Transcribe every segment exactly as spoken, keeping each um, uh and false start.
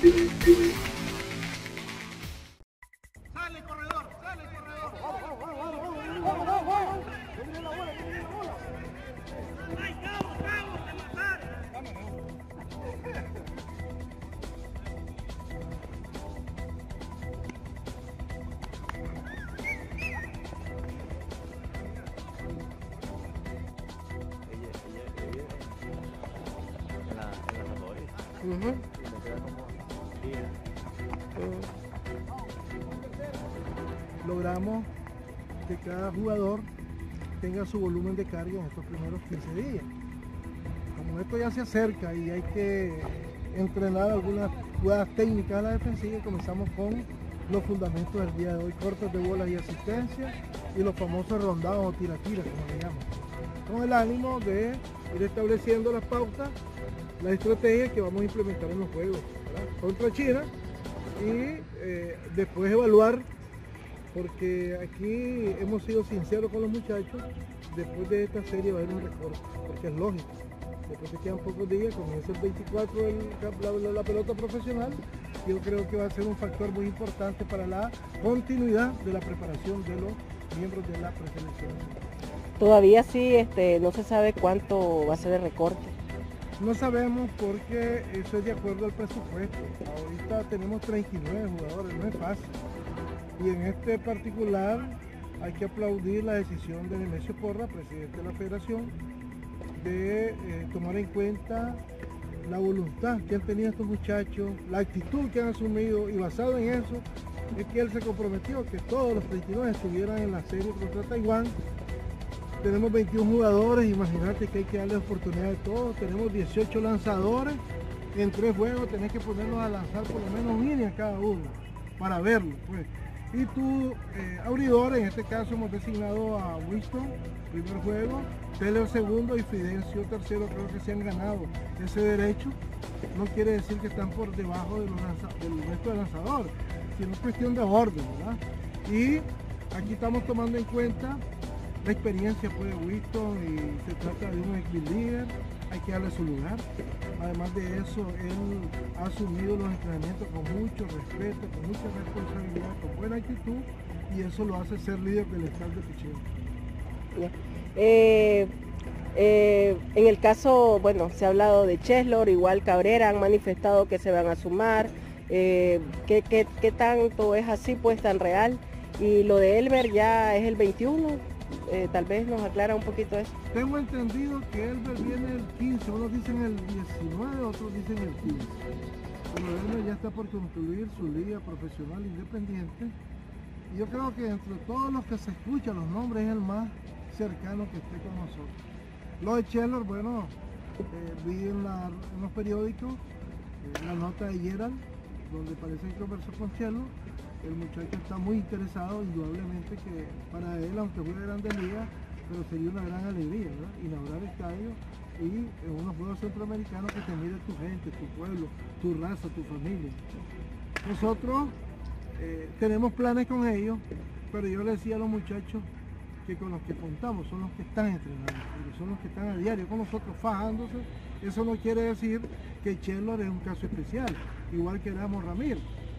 Uh-huh. Uh. Logramos que cada jugador tenga su volumen de carga en estos primeros quince días. Como esto ya se acerca y hay que entrenar algunas jugadas técnicas a la defensiva, comenzamos con los fundamentos del día de hoy, cortes de bolas y asistencia y los famosos rondados o tira-tira, como le llaman, con el ánimo de ir estableciendo las pautas, la estrategia que vamos a implementar en los juegos, ¿verdad?, contra China, y eh, después evaluar, porque aquí hemos sido sinceros con los muchachos, después de esta serie va a haber un recorte, porque es lógico, después que quedan pocos días, comienza el veinticuatro el, la, la, la pelota profesional. Yo creo que va a ser un factor muy importante para la continuidad de la preparación de los miembros de la preselección. Todavía sí, este, no se sabe cuánto va a ser el recorte. No sabemos porque eso es de acuerdo al presupuesto. Ahorita tenemos treinta y nueve jugadores, no es fácil. Y en este particular hay que aplaudir la decisión de Nemesio Porra, presidente de la federación, de eh, tomar en cuenta la voluntad que han tenido estos muchachos, la actitud que han asumido, y basado en eso es que él se comprometió que todos los treinta y nueve estuvieran en la serie contra Taiwán. Tenemos veintiún jugadores, imagínate que hay que darle oportunidad a todos. Tenemos dieciocho lanzadores, en tres juegos tenés que ponerlos a lanzar por lo menos un inning a cada uno, para verlo, pues. Y tu eh, abridor, en este caso hemos designado a Winston, primer juego, Taylor segundo y Fidencio tercero. Creo que se han ganado ese derecho. No quiere decir que están por debajo de los del resto de lanzadores, sino es cuestión de orden, ¿verdad? Y aquí estamos tomando en cuenta la experiencia pues, de Winston, y se trata de un ex líder, hay que darle su lugar. Además de eso, él ha asumido los entrenamientos con mucho respeto, con mucha responsabilidad, con buena actitud, y eso lo hace ser líder del staff de picheo. Eh, eh, en el caso, bueno, se ha hablado de Cheslor, igual Cabrera, han manifestado que se van a sumar. Eh, ¿qué, qué, ¿Qué tanto es así, pues tan real? Y lo de Elmer ya es el veintiuno. Eh, tal vez nos aclara un poquito eso. Tengo entendido que Elmer viene el quince, unos dicen el diecinueve, otros dicen el quince. Pero Elmer ya está por concluir su liga profesional independiente. Y yo creo que entre todos los que se escuchan los nombres es el más cercano que esté con nosotros. Lo de Cheslor, bueno, eh, vi en, la, en los periódicos eh, la nota de Gerald, donde parece que conversó con Cheslor. El muchacho está muy interesado, indudablemente que para él, aunque juegue Grandes Ligas, pero sería una gran alegría, ¿verdad?, inaugurar estadios y en unos juegos centroamericanos que te mire tu gente, tu pueblo, tu raza, tu familia. Nosotros eh, tenemos planes con ellos, pero yo le decía a los muchachos que con los que contamos son los que están entrenando, son los que están a diario con nosotros fajándose. Eso no quiere decir que Cheslor es un caso especial, igual que Ramos Ramírez,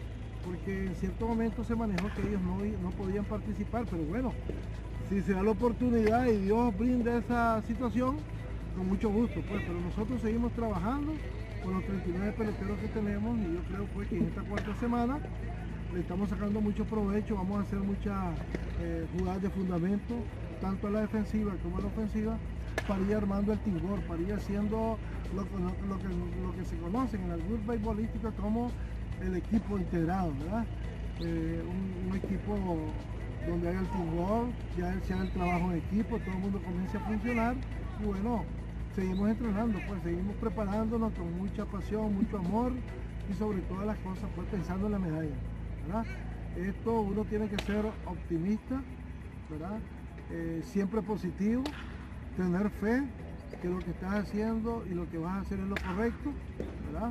porque en cierto momento se manejó que ellos no, no podían participar, pero bueno, si se da la oportunidad y Dios brinda esa situación, con mucho gusto, pues, pero nosotros seguimos trabajando con los treinta y nueve peloteros que tenemos, y yo creo pues, que en esta cuarta semana le estamos sacando mucho provecho. Vamos a hacer muchas eh, jugadas de fundamento, tanto a la defensiva como a la ofensiva, para ir armando el tingor, para ir haciendo lo, lo, lo, que, lo que se conoce en el grupo beisbolístico como el equipo integrado, ¿verdad? Eh, un, un equipo donde haya el tingor, ya sea el trabajo en equipo, todo el mundo comience a funcionar, y bueno, seguimos entrenando, pues seguimos preparándonos con mucha pasión, mucho amor, y sobre todas las cosas pues pensando en la medalla, ¿verdad? Esto uno tiene que ser optimista, ¿verdad? Eh, siempre positivo, tener fe que lo que estás haciendo y lo que vas a hacer es lo correcto, ¿verdad?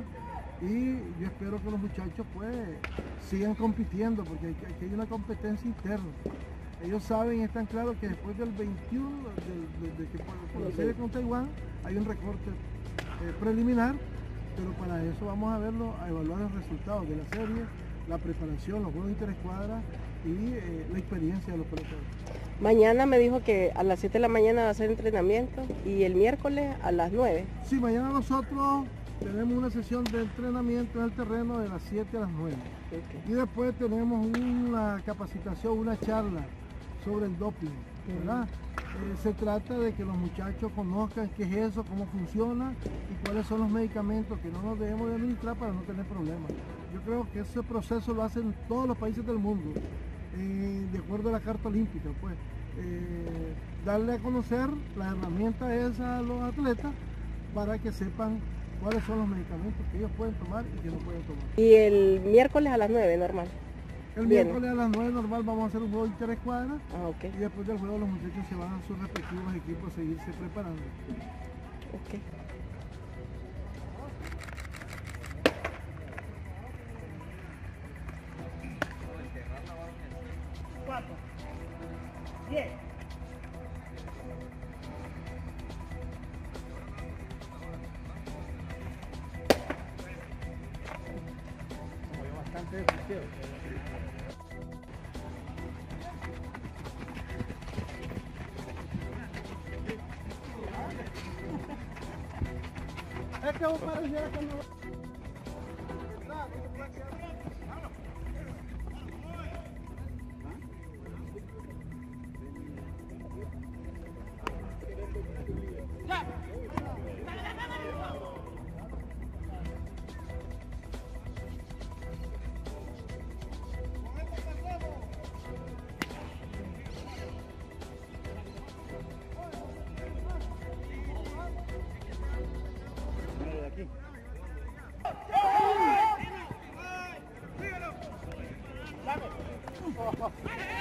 Y yo espero que los muchachos pues sigan compitiendo, porque aquí hay una competencia interna. Ellos saben y están claros que después del veintiuno, de, de, de que por, por la serie con Taiwán, hay un recorte eh, preliminar, pero para eso vamos a verlo, a evaluar los resultados de la serie, la preparación, los juegos interescuadras y eh, la experiencia de los peloteros. Mañana me dijo que a las siete de la mañana va a ser entrenamiento y el miércoles a las nueve. Sí, mañana nosotros tenemos una sesión de entrenamiento en el terreno de las siete a las nueve. Okay. Y después tenemos una capacitación, una charla sobre el doping, ¿verdad? Eh, se trata de que los muchachos conozcan qué es eso, cómo funciona y cuáles son los medicamentos que no nos debemos de administrar para no tener problemas. Yo creo que ese proceso lo hacen todos los países del mundo, eh, de acuerdo a la Carta Olímpica, pues. Eh, darle a conocer la herramienta esa a los atletas para que sepan cuáles son los medicamentos que ellos pueden tomar y que no pueden tomar. Y el miércoles a las nueve, normal. El Viene. miércoles a las nueve normal vamos a hacer un juego de interescuadras, ah, okay. Y después del juego los muchachos se van a sus respectivos equipos a seguirse preparando. Okay. Cuatro. Diez. Bastante difícil. Es que vos pareciera que no... Aquí.